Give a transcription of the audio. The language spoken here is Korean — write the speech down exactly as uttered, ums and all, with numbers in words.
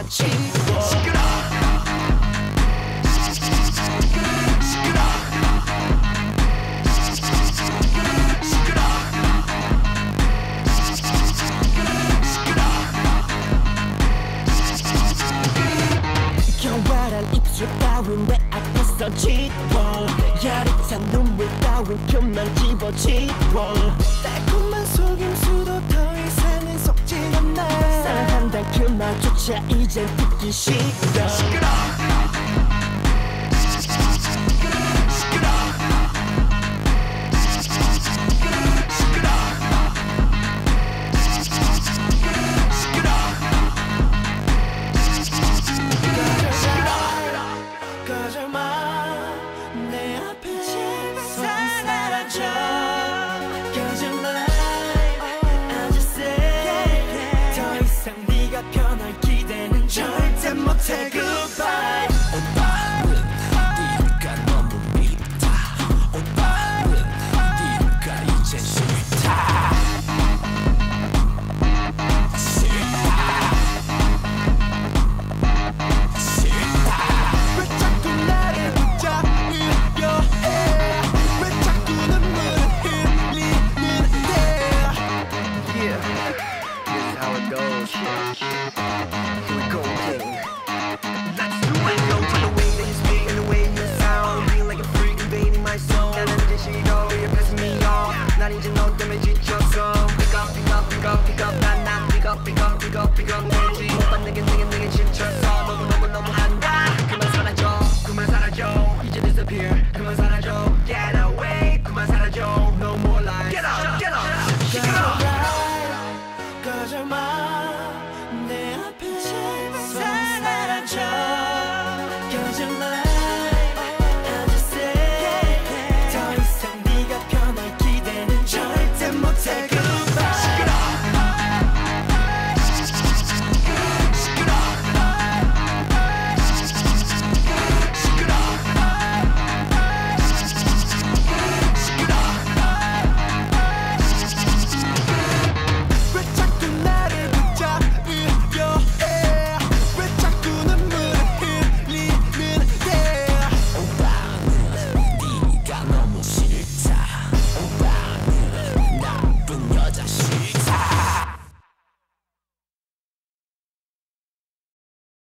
그만 치워 교활한 입술 따윈 내 앞에서 지워 야릇한 눈물 따윈 표면 집어지워 달콤한 속임수도 더 이상은 속지 않아 사랑한단 그 말조차 이젠 듣기 싫어 시끄러 Say goodbye. 오빠는 네가 너무 밉다. 오빠는 네가 이제 싫다. 싫다. 싫다. 왜 자꾸 나를 붙잡으려 해? 왜 자꾸 눈물을 흘리는데? Yeah, this is how it goes. Here we go again. 난 이제 너 때문에 지쳤어 Pick up, pick up, pick up, pick up 난 난 pick up, pick up, pick up, pick up